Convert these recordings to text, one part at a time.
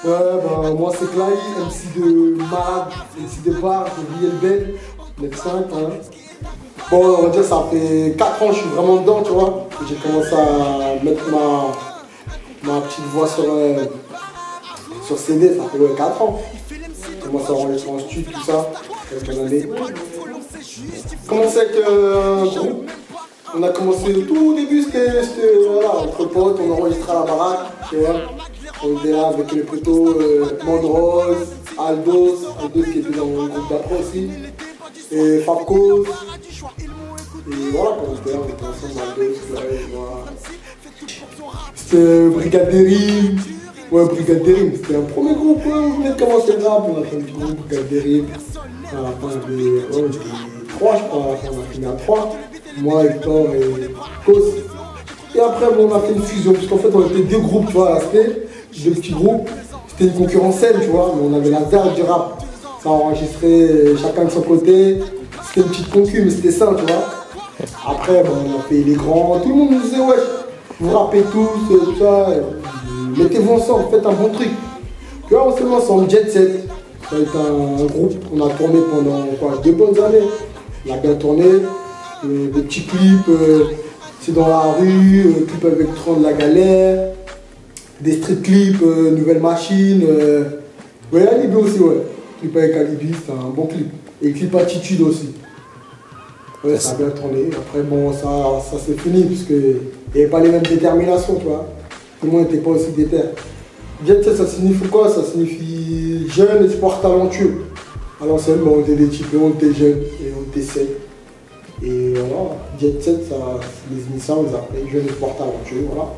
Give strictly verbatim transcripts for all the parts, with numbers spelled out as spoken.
Ouais, bah, moi c'est Clay, M C de Mag, M C de Bar, de V L B, neuf cinq. Hein. Bon, on va dire ça fait quatre ans que je suis vraiment dedans, tu vois. J'ai commencé à mettre ma, ma petite voix sur, euh, sur C D, ça fait ouais, quatre ans. J'ai commencé à enregistrer en studio, tout ça. Quelques années. Commencé avec euh, un groupe. On a commencé au tout début, c'était voilà, entre potes, on enregistrait à la baraque, tu vois. On était là avec les potos, euh, Mandrose, Aldos, Aldos qui était dans le groupe d'après aussi, et Fabcos. Et voilà, quand on était là, on était ensemble, Aldos, ouais, voilà. C'était Brigade des Rimes. Ouais, Brigade des Rimes, c'était un premier groupe, ouais, on venait de commencer le rap, on a fait un petit groupe, Brigade des Rimes. À la fin, on était, ouais, on était trois, je crois, à la fin, on a fini à trois. Moi, Hector et Kos. Et après, bon, on a fait une fusion, parce qu'en fait, on était deux groupes, tu vois, à l'aspect, deux petits groupes. C'était une concurrence saine, tu vois, mais on avait la dalle du rap. Ça enregistrait chacun de son côté. C'était une petite concu, mais c'était ça, tu vois. Après, bon, on a fait les grands. Tout le monde nous disait, ouais, vous rappez tous, tout ça. Mettez-vous ensemble, faites un bon truc. Puis là, on s'est mis ensemble, Jet Set. Ça a été un, un groupe qu'on a tourné pendant quoi, deux bonnes années. On a bien tourné. Euh, des petits clips, euh, c'est dans la rue, euh, clips avec Tron de la galère, des street clips, euh, nouvelle machine. Euh, ouais, Alibi aussi, ouais. Clip avec Alibi, c'est un bon clip. Et clip Attitude aussi. Ouais, ça a bien tourné. Après, bon, ça, ça c'est fini, parce qu'il n'y avait pas les mêmes déterminations, tu vois. Tout le monde n'était pas aussi déter. Jet Set, ça signifie quoi? Ça signifie jeune, espoir talentueux. À l'ancienne, bon, on était des types, on était jeunes et on était secs. Et voilà, Jet Set, ça, les initiales, on les appelait Jeunes Espoirs Talentueux, voilà.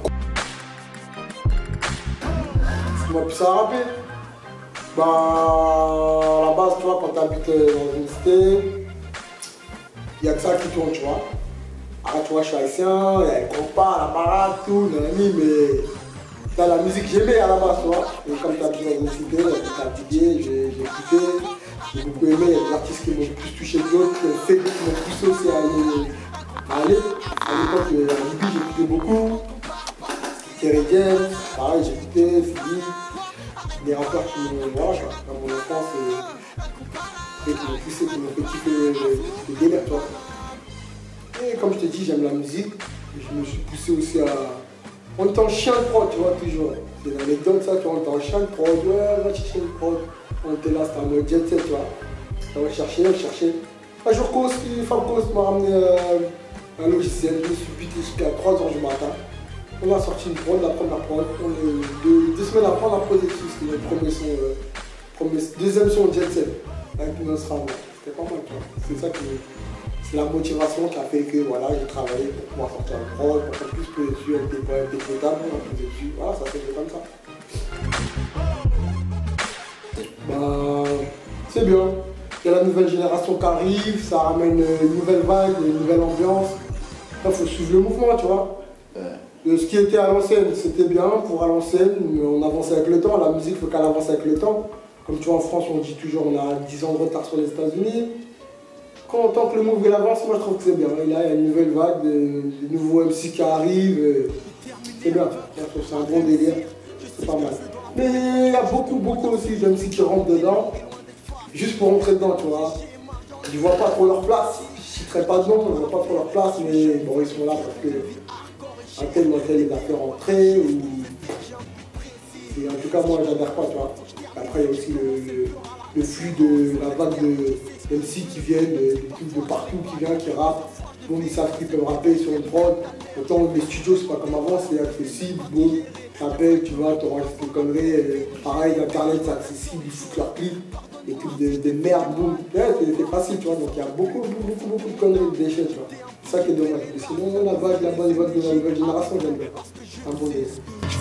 Ce qui m'a poussé à rapper, bah, à la base, tu vois, quand tu habites dans une cité, il n'y a que ça qui tourne, tu vois. Ah, tu vois, je suis haïtien, il y a les compas, la parade, tout, nanani, mais dans la musique j'aimais à la base, tu vois. Et comme tu habites dans une cité, j'ai fatigué, j'ai écouté. J'ai beaucoup aimé, il y a des artistes qui m'ont plus touché que d'autres, fait qui m'ont poussé aussi à aller. À, aller. À l'époque, à Libye, j'écoutais beaucoup. Kerry James, pareil, j'écoutais, Philippe. Des rappeurs qui m'ont, voilà, dans mon enfance, et, et qui m'ont poussé, qui m'ont fait kiffer le délire, toi. Et comme je te dis, j'aime la musique. Et je me suis poussé aussi à. On était en chien de prod, tu vois, toujours. C'est une anecdote, ça, tu vois, on était en chien de prod, ouais, va chercher une prod. On était là, c'était un mode Jet Set, tu vois. On va chercher, on cherchait. Un jour, Kos, Fabcos m'a ramené euh, un logiciel. Je me suis buté jusqu'à trois heures du matin. On a sorti une prod, la première prod. On est deux, deux semaines après, on a posé dessus. C'était notre premier son, euh, premier, deuxième son Jet Set. Avec une Nostra. C'était pas mal, tu vois. C'est ça qui. C'est la motivation qui a fait que voilà, j'ai travaillé pour pouvoir sortir un prod, pour qu'on puisse poser dessus avec des poèmes, des potables, on a posé dessus. Voilà, ça s'est fait comme ça. Bah, c'est bien. Il y a la nouvelle génération qui arrive, ça ramène une nouvelle vague, une nouvelle ambiance. Là, il faut suivre le mouvement, tu vois. Ouais. Ce qui était à l'ancienne, c'était bien pour à l'ancienne, mais on avance avec le temps. La musique, il faut qu'elle avance avec le temps. Comme tu vois, en France, on dit toujours on a dix ans de retard sur les États-Unis. Quand tant que le mouvement il avance, moi je trouve que c'est bien. Et là, il y a une nouvelle vague, des, des nouveaux M C qui arrivent. C'est bien. C'est un bon délire. C'est pas mal. Mais il y a beaucoup, beaucoup aussi d'M C qui rentrent dedans, juste pour rentrer dedans, tu vois. Ils ne voient pas trop leur place, je ne citerai pas de nom, ils ne voient pas trop leur place, mais bon, ils sont là parce que un tel ou un tel les a fait rentrer, ou... Et en tout cas, moi, j'adhère pas, tu vois. Après, il y a aussi le, le, le flux de la vague de M C qui viennent, de, de, de partout, qui viennent, qui rappent. Bon, ils savent qu'ils peuvent rapper sur une prod. Autant les studios, c'est pas comme avant, c'est accessible, bon. T'appelles, tu vois, t'enregistres tes conneries, et pareil, l'internet c'est accessible, ils foutent leurs clips, des trucs de, de merde, boum. Ouais, c'est facile, tu vois, donc il y a beaucoup, beaucoup, beaucoup de conneries, de déchets, tu vois. C'est ça qui est dommage. Mais sinon, la vague, la bonne vague de la nouvelle génération, j'aime bien. C'est un bon délire.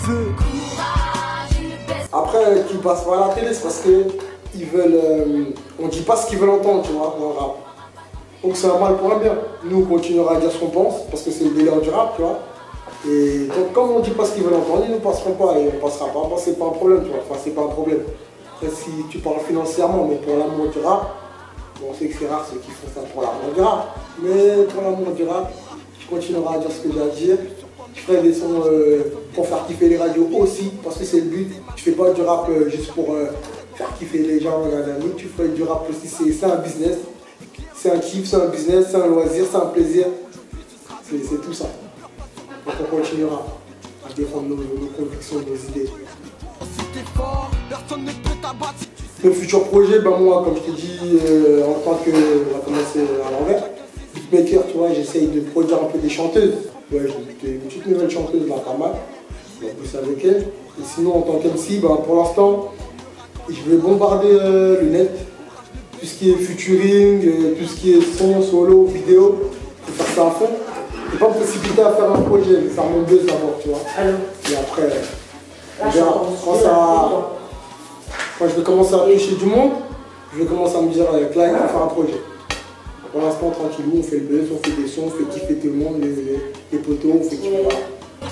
Après, qu'ils passent pas à la télé, c'est parce qu'ils veulent. Euh, on dit pas ce qu'ils veulent entendre, tu vois, dans le rap. Donc c'est un mal pour un bien. Nous, on continuera à dire ce qu'on pense, parce que c'est le délire du rap, tu vois. Et donc, comme on dit pas ce qu'ils veulent entendre, ils ne passeront pas et on passera pas. Moi, c'est pas un problème, tu vois. Enfin, c'est pas un problème. Après, si tu parles financièrement, mais pour l'amour du rap, bon, on sait que c'est rare ceux qui font ça pour l'amour du rap. Mais pour l'amour du rap, je continuerai à dire ce que j'ai à dire. Je ferai des sons euh, pour faire kiffer les radios aussi, parce que c'est le but. Tu fais pas du rap euh, juste pour euh, faire kiffer les gens, nanani. Tu ferais du rap aussi, c'est un business. C'est un kiff, c'est un business, c'est un loisir, c'est un plaisir. C'est tout ça. Donc on continuera à défendre nos, nos convictions, nos idées. Le futur projet, ben moi, comme je t'ai dit, euh, en tant que, on va commencer à l'envers, beatmaker, tu vois, j'essaye de produire un peu des chanteuses. Ouais, j'ai une toute nouvelle chanteuse là, pas mal. On va pousser avec elle. Et sinon, en tant qu'M C, ben, pour l'instant, je vais bombarder euh, le net. Tout ce qui est featuring, euh, tout ce qui est son, solo, vidéo, il faut faire ça à fond. Je ne vais pas me précipiter à faire un projet, mais faire mon buzz d'abord, tu vois. Alors. Et après, on verra. Quand, ça, quand je vais commencer à toucher du monde, je vais commencer à me dire, avec là, il faut faire un projet. Pour l'instant, tranquillou, on fait le buzz, on fait des sons, on fait kiffer tout le monde, les, les, les poteaux, on fait kiffer. Voilà.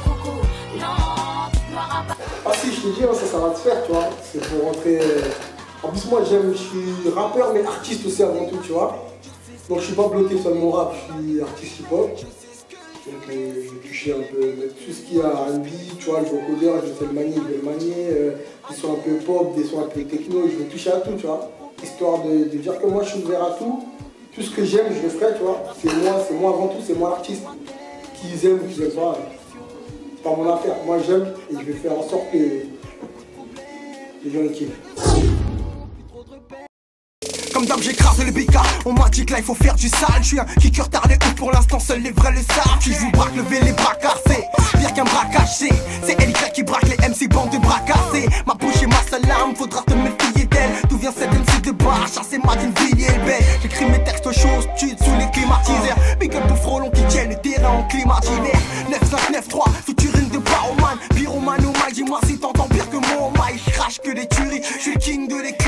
Ah si, je te dis, hein, ça, ça va te faire, tu vois. C'est pour rentrer. En plus, moi, j'aime, je suis rappeur, mais artiste aussi avant tout, tu vois. Donc, je suis pas bloqué sur mon rap, je suis artiste hip-hop. Donc, euh, je vais toucher un peu tout ce qu'il y a R and B, tu vois, le vocodeur, je sais le manier, je vais le manier. Euh, des sons un peu pop, des sons un peu techno, je vais toucher à tout, tu vois. Histoire de, de dire que moi, je suis ouvert à tout. Tout ce que j'aime, je le ferai, tu vois. C'est moi, c'est moi avant tout, c'est moi l'artiste. Qu'ils aiment ou qu'ils n'aiment pas, c'est pas mon affaire. Moi, j'aime et je vais faire en sorte que les gens les kiffent. Comme d'hab j'écrase le bika, on m'a dit que là il faut faire du sale. Je suis un kicker tard les ouf, pour l'instant seuls les vrais le savent. Si je vous braque, levez les bras cassés, pire qu'un bras caché. C'est L Y qui braque les M C, bande de bras cassés. Ma bouche et ma salame, faudra te méfier d'elle. D'où vient cette M C de barre, chassé Madine Villiers belle. J'écris mes textes chauds, tues sous les climatiseurs. Big up pour Frolon qui tiennent le terrain en climat d'hiver. neuf cinq neuf trois, featuring de Baroman. Pyromane ou Mike, dis-moi si t'entends pire que moi. Mike, je crache que des tueries, je suis le king de l'équipe.